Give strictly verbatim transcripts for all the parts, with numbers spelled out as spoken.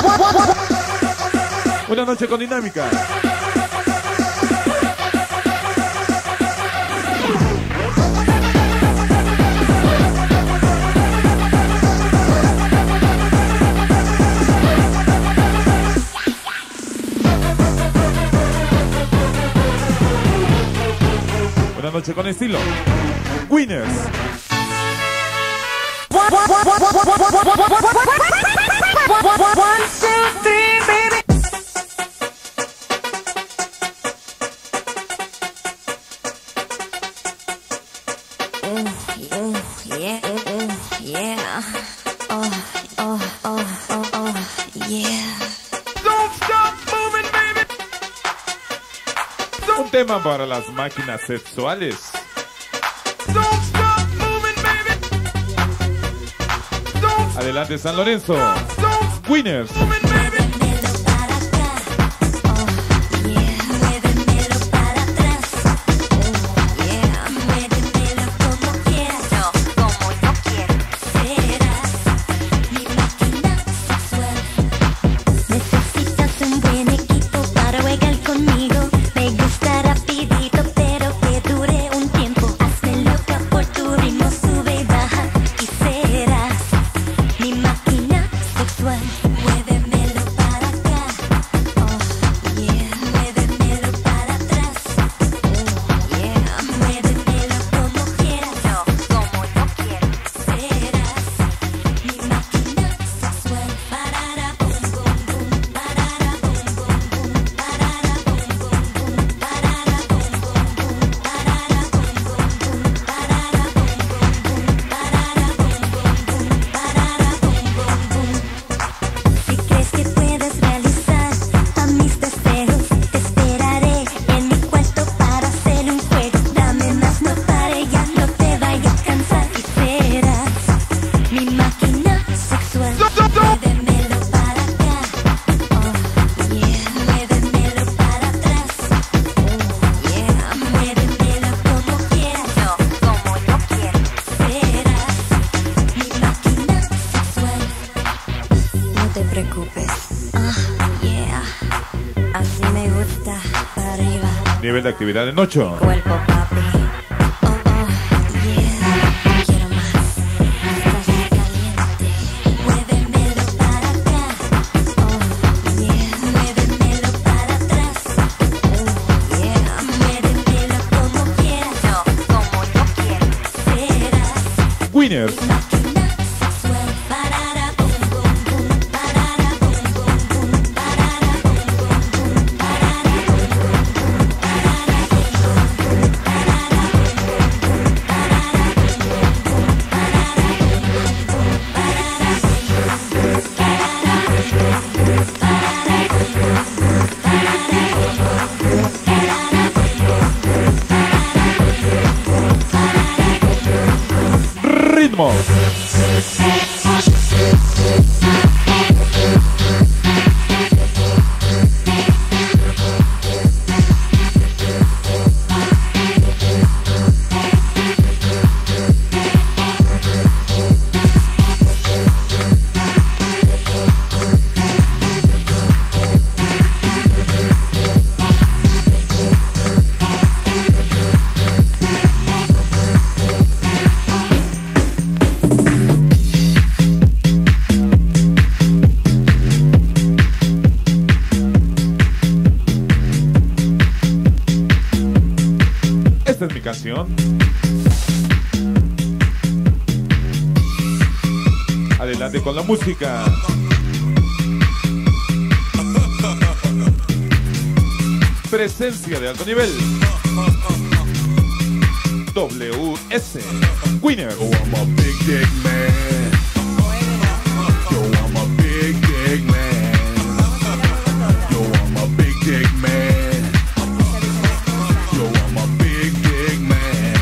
Una noche con dinámica. Una noche con estilo. Winners. One, two, three, baby. Oh, yeah, oh, yeah. Oh, oh, oh, oh, oh, yeah. Don't stop moving, baby. Un tema para las máquinas sexuales. Don't stop moving, baby. Don't Adelante, San Lorenzo. Don't Winners. Nivel de actividad en ocho. Cuerpo, papi. Oh, oh, yeah. Quiero más. Estás muy caliente. Muévemelo para acá. Oh, yeah. Muévemelo para atrás. Oh, yeah. Muévemelo como quieras. No, como yo quiero. Serás Winners. Ritmo. Esta es mi canción. Adelante con la música. Presencia de alto nivel. W S Winner. Oh, I'm a big dick man. Yo, I'm a big dick man. Yo, I'm a big dick man. Yo, I'm a big dick man.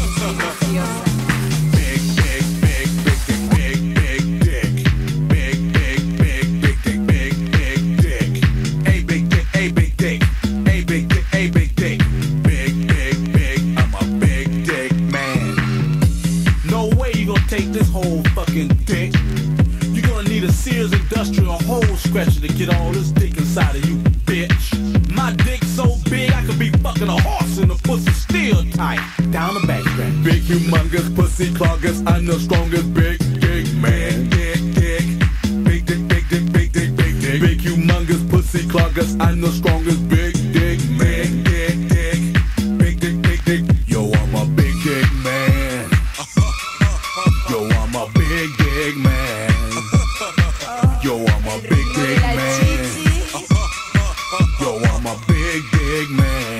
Big, big, big, big, big, big dick. Big, big, big, big dick, big, big dick. A big dick, a big dick. A big dick, a big dick. Big, big, big. I'm a big dick man. No way you gonna take this whole fucking dick. You gonna gonna need a Sears industrial hole scratcher to get all this dick inside of you, bitch. My dick's so big I could be fucking a horse and the pussy still tight. Down the back scratch. Big humongous pussy cloggers, I'm the strongest big dick man. Dick, dick. Big dick, big dick, big dick, big dick. Big humongous pussy cloggers, I'm the strongest big dick man. Dick, dick. Big dick, big dick. Yo, I'm a big dick man. Yo, I'm a big dick man. Yo, I'm a big dick man. Yo, I'm a big dick man.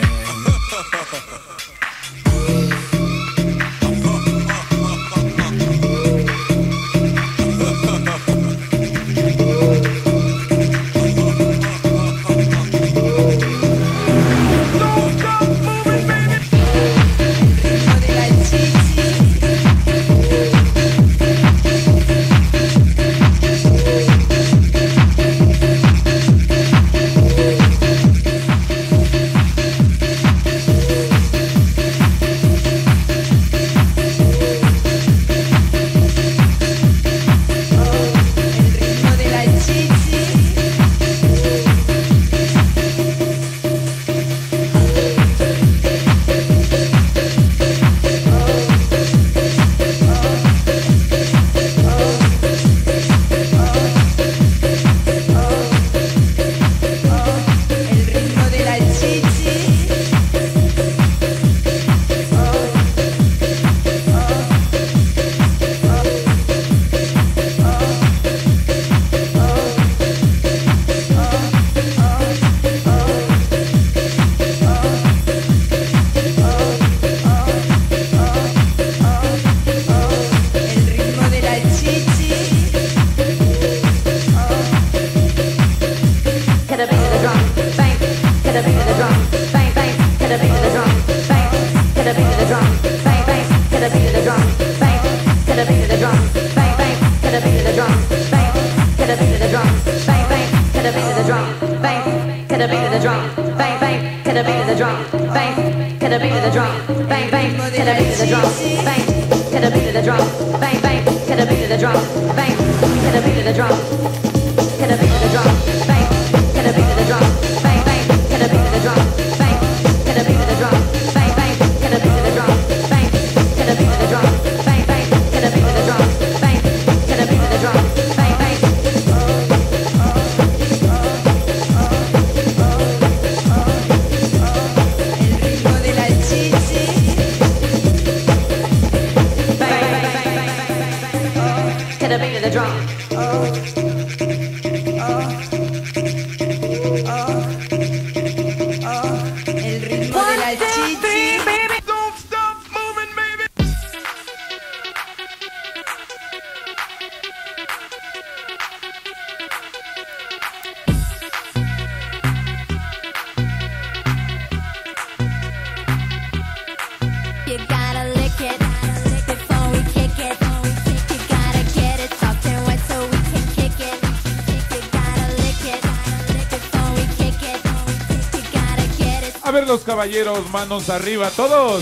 A ver los caballeros, manos arriba, todos.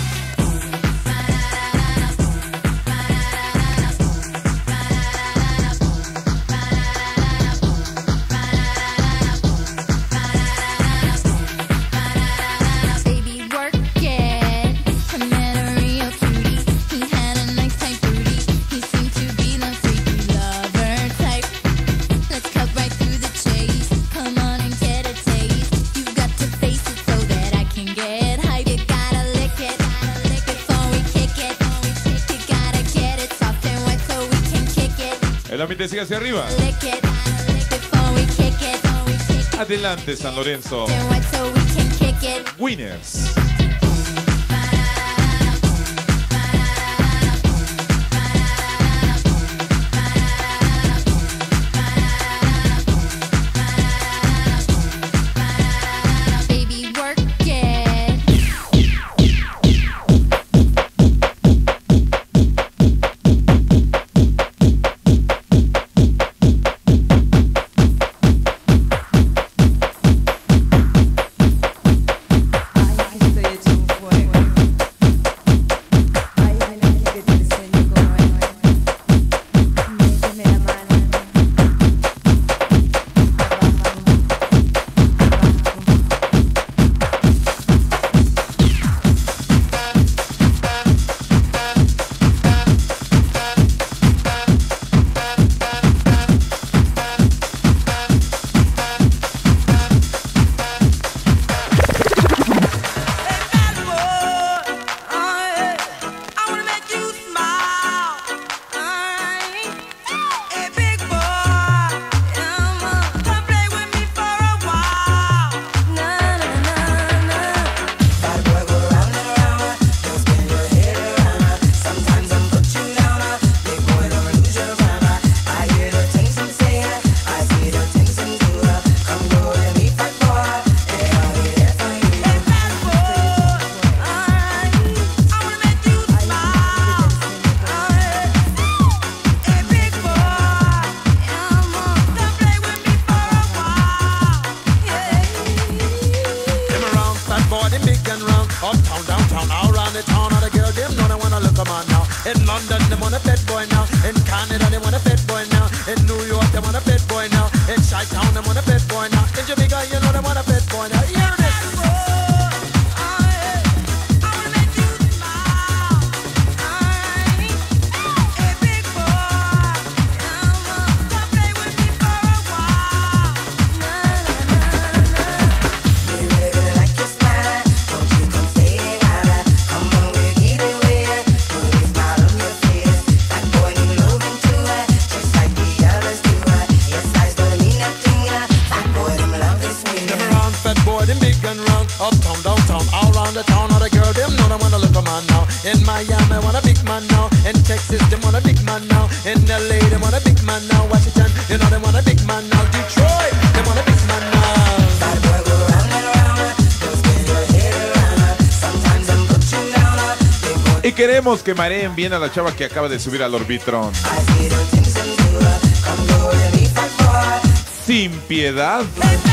El ambiente sigue hacia arriba. Adelante, San Lorenzo. Winners. I In Canada, they want a fat boy now. In New York, they want a fat boy now. In Chi-Town, they want a fat boy now. In Jamaica, you know they want a fat boy now. Hear this. Uptown, downtown, all around the town, all the girl, them know they want a little man now. In Miami, want a big man now. In Texas, they want a big man now. In L A, they want a big man now. Washington, you know they want a big man now. Detroit, they want a big man now. Bad boy go round and round, don't spin your head around. Sometimes I'm put you down. Y queremos que mareen bien a la chava que acaba de subir al Orbitron. Sin piedad.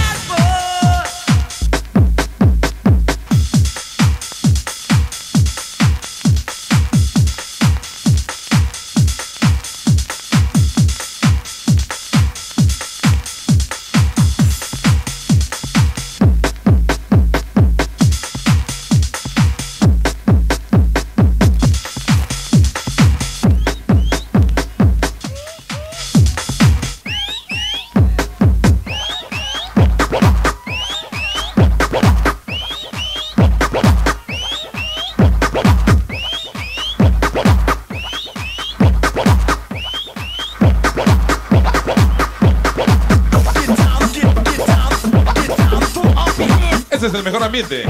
Ese es el mejor ambiente.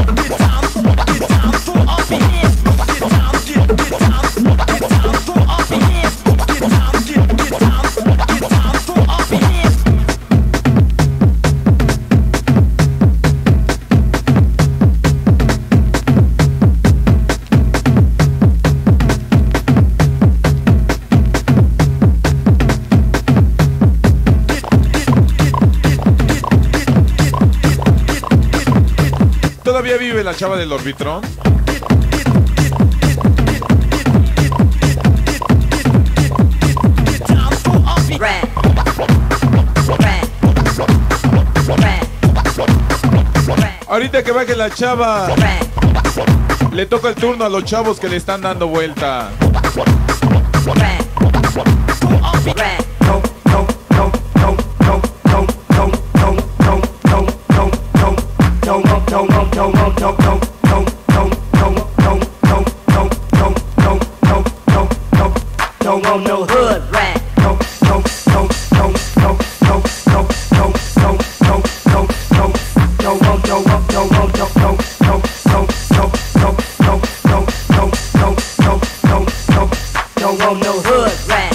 ¿Todavía vive la chava del Orbitron? Ahorita que baje la chava, le toca el turno a los chavos que le están dando vuelta. Don't want no hood rat. Don't want no hood rat.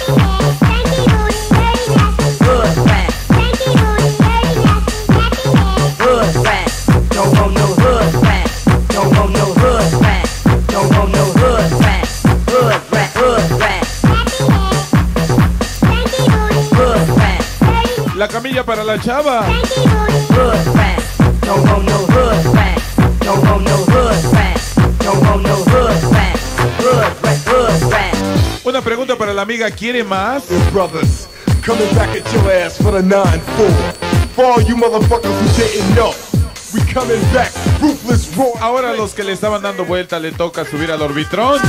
Hood rat. Hood rat. Don't want no hood rat. Don't want no hood rat. Don't want no hood rat. Hood rat. Hood rat. Hood rat. La camilla para la chava. Hood rat. Don't want no hood rat. Don't want no hood rat. Don't want no hood rat. Hood rat. Hood rat. Una pregunta para la amiga, ¿quiere más? Brothers, coming back at your ass for the nine four. For all you motherfuckers who didn't know, we coming back, ruthless raw. Ahora los que le estaban dando vuelta le toca subir al Orbitron.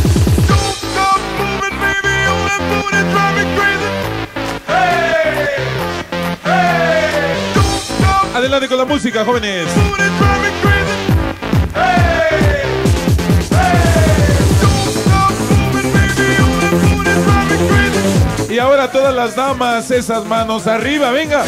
Adelante con la música, jóvenes. Y ahora todas las damas, esas manos arriba, venga.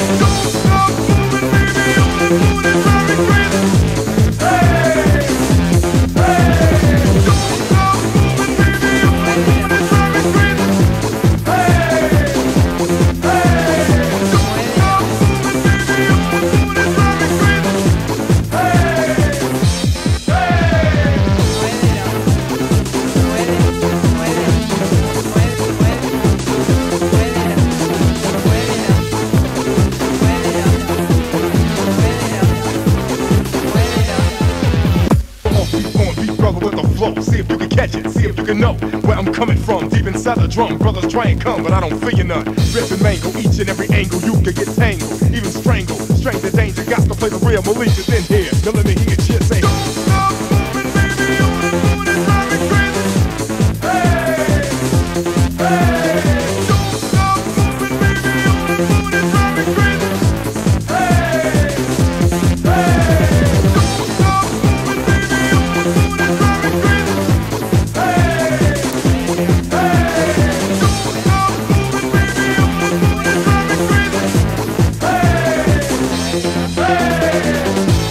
drum. Brothers try and come, but I don't feel none. Rip and mangle each and every angle. You can get tangled, even strangled. Strength and danger, got to play the real. Malicious in here. Now let me hear you shit say. Don't stop moving, baby. On the moon is driving crazy. Hey, hey. Don't stop moving, baby. On the moon is driving crazy. Hey, hey. Don't stop moving, baby. On the moon is driving crazy. Hey, hey. Don't stop moving, baby. On the moon is driving crazy. Hey, hey.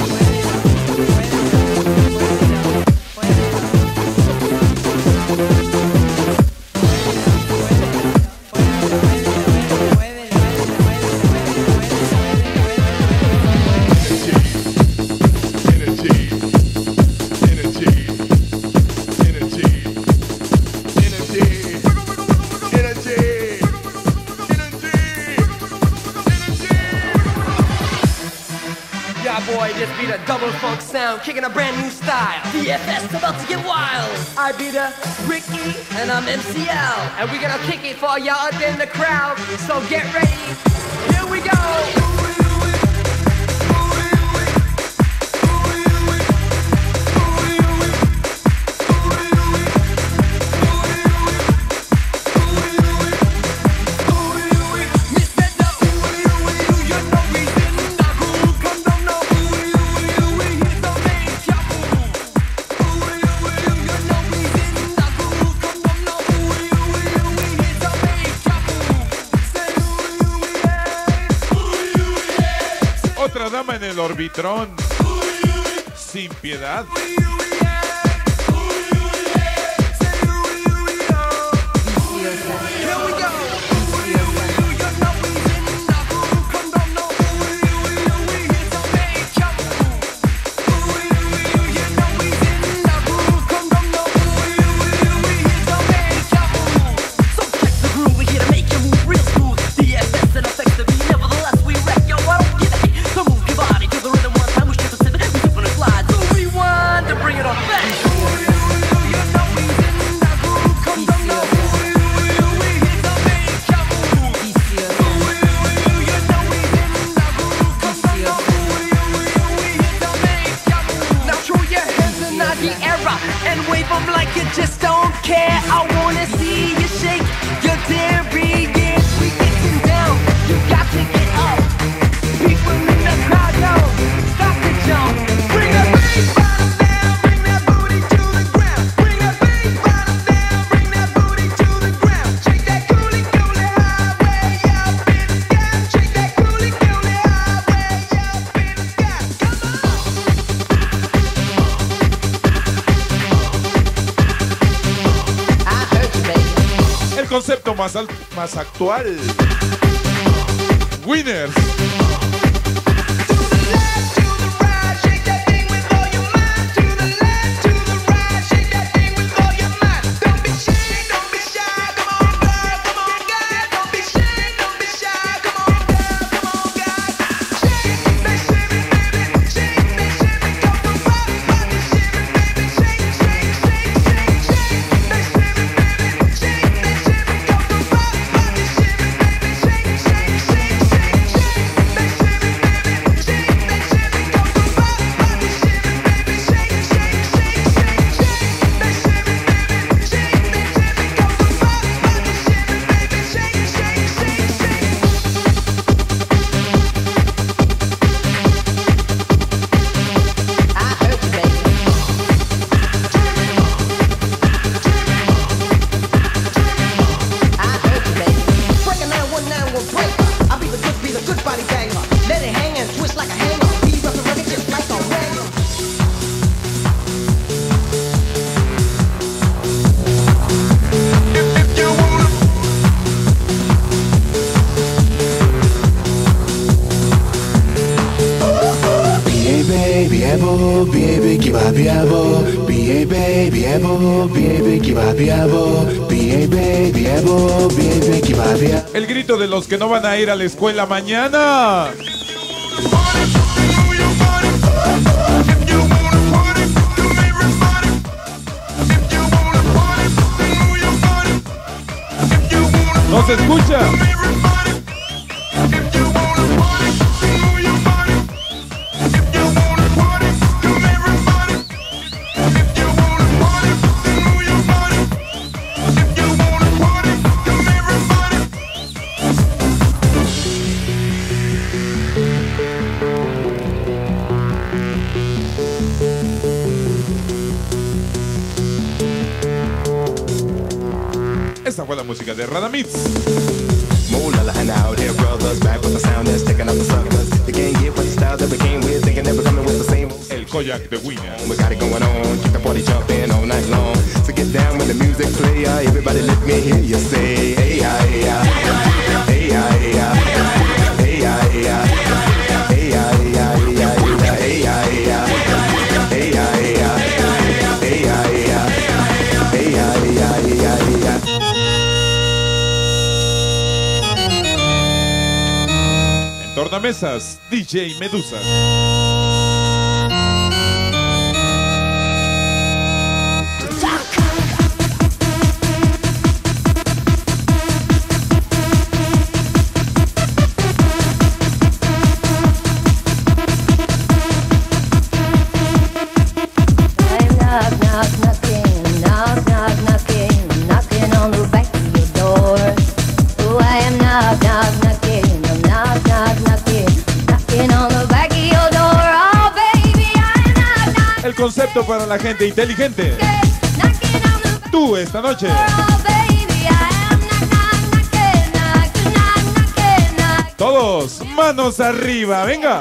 Boy, this be the double funk sound, kicking a brand new style. D F S about to get wild. I be the Ricky, and I'm M C L, and we gonna kick it for y'all out there in the crowd. So get ready, here we go. Otra dama en el orbitrón, sin piedad. Concepto más, al, más actual. Winners. El grito de los que no van a ir a la escuela mañana. No se escucha. Esta fue la música de Radamix. More la la out here, brothers, back with the sound that's taking up the suckers. They can't get with the style that we came with, thinking that we're coming with the same. El Koyak de Winners. We got it going on, keep the party jumping all night long. So get down when the music play, uh, everybody let me hear you say, hey, yeah, hey, yeah, hey, yeah, hey, yeah, hey, yeah, hey, yeah, hey, yeah, hey, yeah, hey, yeah, hey, yeah, hey, yeah, hey, yeah, hey, yeah, hey, yeah, hey, yeah, hey, yeah, hey, yeah, hey, yeah, hey, yeah. Tornamesas, D J Medusa. Knock, knock, knocking, knock, knock, knocking, knocking on the back of your door. Oh, I am knock, knock, knocking, I'm knock, knock, knocking, knocking on the back of your door. Oh, baby, I am knock, knock, El concepto para la gente inteligente. knocking on the back Tú esta noche. door. Oh, baby, I am knock, knock, knocking, knock, knock, knocking, knock. Todos, manos arriba, venga.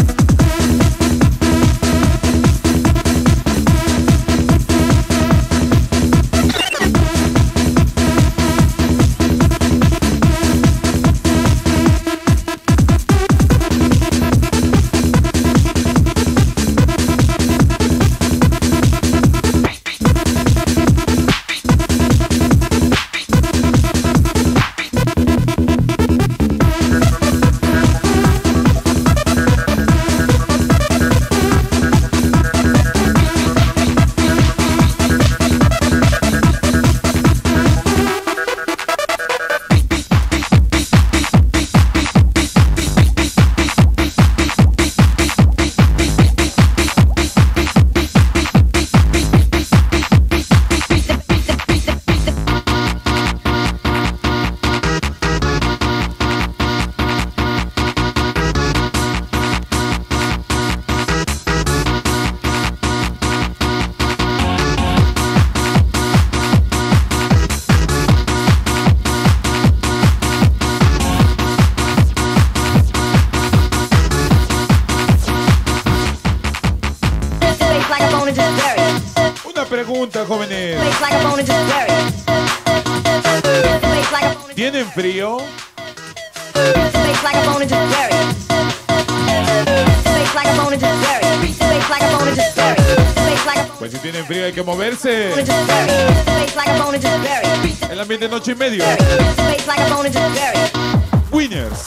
Una pregunta, jóvenes. ¿Tienen frío? Pues si tienen frío hay que moverse. El ambiente de noche y medio. Winners.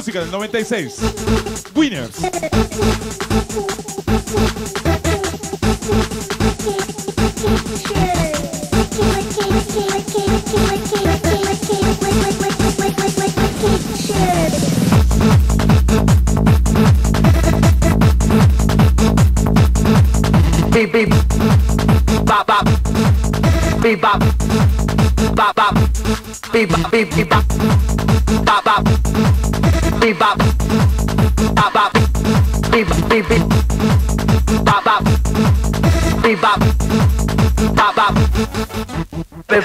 música del noventa y seis. Winners. Beep beep, bop bop, beep bop, bop bop, beep bop, beep beep bop, bop bop, beep bop, bop bop, beep bop, beep beep, bop bop, beep bop, bop bop, beep.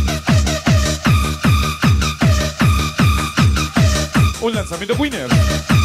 Un lanzamiento Winners.